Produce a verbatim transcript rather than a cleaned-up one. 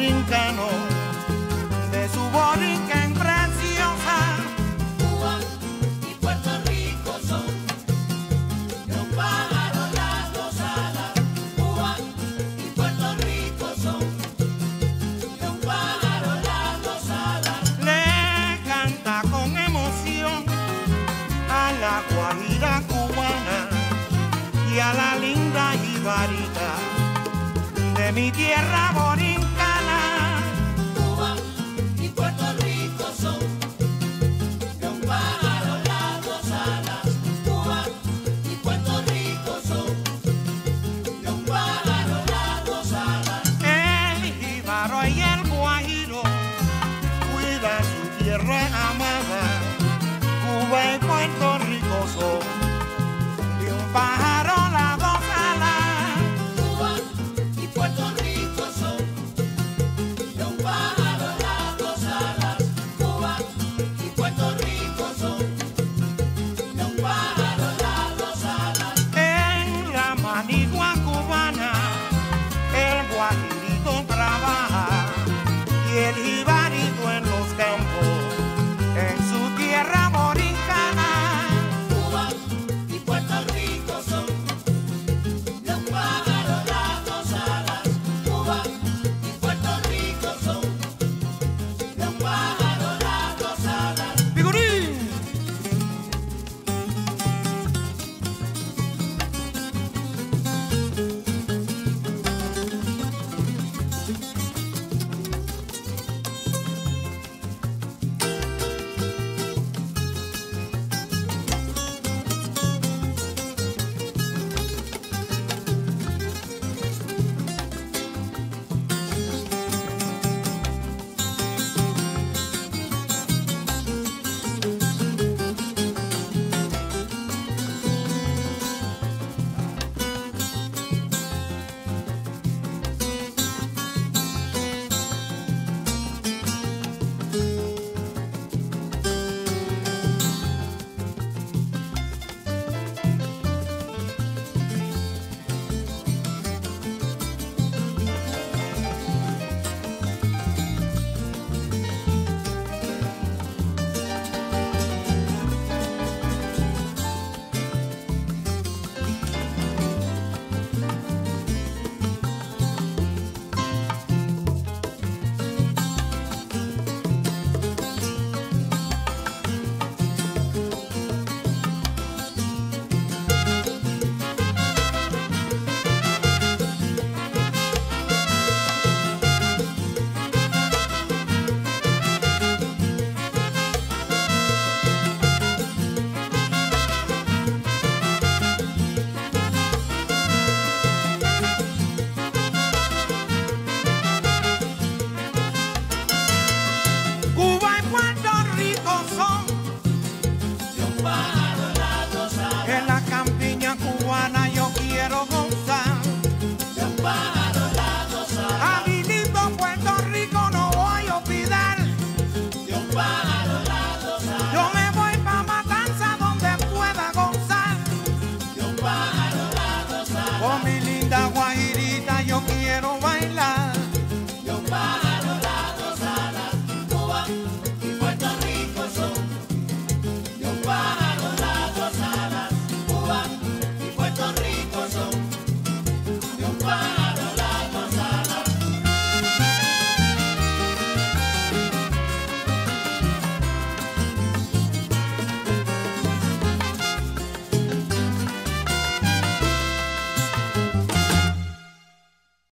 borincano, de su borinquen preciosa. Cuba y Puerto Rico son de un pájaro las dos alas. Cuba y Puerto Rico son de un pájaro las dos alas. Le canta con emoción a la guajira cubana y a la linda jibarita de mi tierra borincana. Cuba y Puerto Rico son de un pájaro las dos alas. Cuba y Puerto Rico son de un pájaro las dos alas. El jíbaro y el guajiro cuida su tierra amada. Cuba y Puerto Rico son